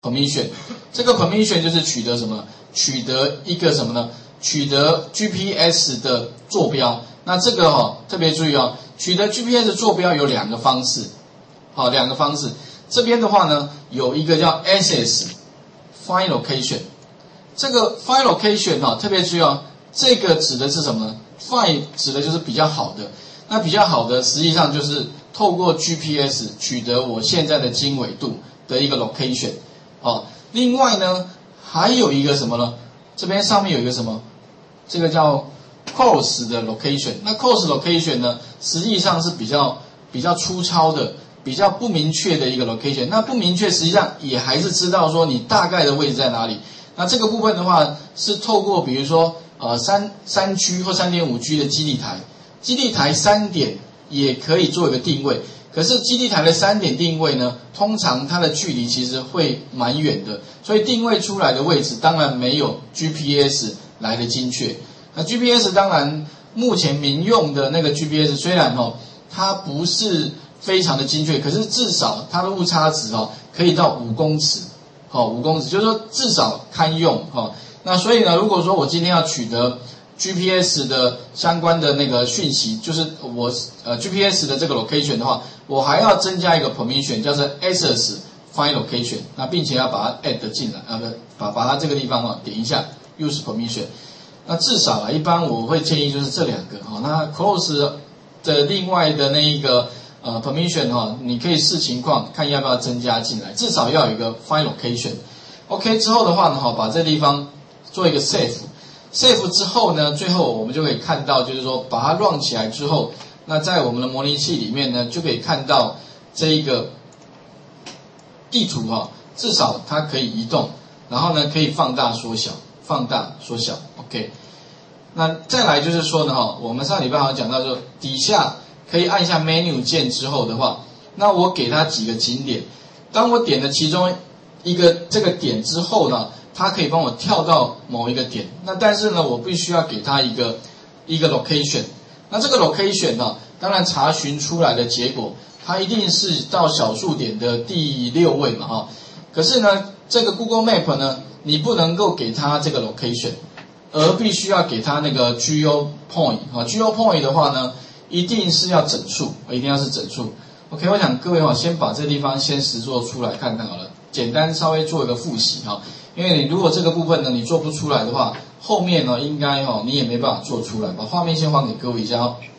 permission。这个 permission 就是取得什么？取得一个什么呢？取得 GPS 的坐标。那这个特别注意取得 GPS 坐标有两个方式，两个方式。这边的话呢，有一个叫 access find location。这个 find location特别注意这个指的是什么呢 ？find 指的就是比较好的。那比较好的，实际上就是透过 GPS 取得我现在的经纬度的一个 location。另外呢，还有一个什么呢？这边上面有一个什么？这个叫 course 的 location。那 course location 呢，实际上是比较粗糙的、比较不明确的一个 location。那不明确，实际上也还是知道说你大概的位置在哪里。那这个部分的话，是透过比如说3G 或3.5G 的基地台。基地台3点也可以做一个定位，可是基地台的3点定位呢，通常它的距离其实会蛮远的，所以定位出来的位置当然没有 GPS 来的精确。那 GPS 当然目前民用的那个 GPS 虽然它不是非常的精确，可是至少它的误差值可以到5公尺，5公尺就是说至少堪用那所以呢，如果说我今天要取得GPS 的相关的那个讯息，就是我GPS 的这个 location 的话，我还要增加一个 permission， 叫做 access find location， 那并且要把它 add 进来，把它这个地方点一下 use permission。那至少一般我会建议就是这两个那 close 的另外的那一个permission 你可以视情况看要不要增加进来，至少要有一个 find location。OK 之后的话呢把这地方做一个 save。save 之后呢，最后我们就可以看到，就是说把它 run 起来之后，那在我们的模拟器里面呢，就可以看到这一个地图至少它可以移动，然后呢可以放大缩小，放大缩小 ，OK。那再来就是说呢我们上礼拜好像讲到说底下可以按下 menu 键之后的话，那我给它几个景点，当我点了其中一个这个点之后呢，它可以帮我跳到某一个点，那但是呢，我必须要给它一个 location。那这个 location 当然查询出来的结果，它一定是到小数点的第6位嘛可是呢，这个 Google Map 呢，你不能够给它这个 location， 而必须要给它那个 Geo Point。Geo Point 的话呢，一定是要整数，一定要是整数。OK， 我想各位先把这地方先实作出来看看好了，简单稍微做一个复习因为你如果这个部分呢你做不出来的话，后面呢应该你也没办法做出来。把画面先还给各位一下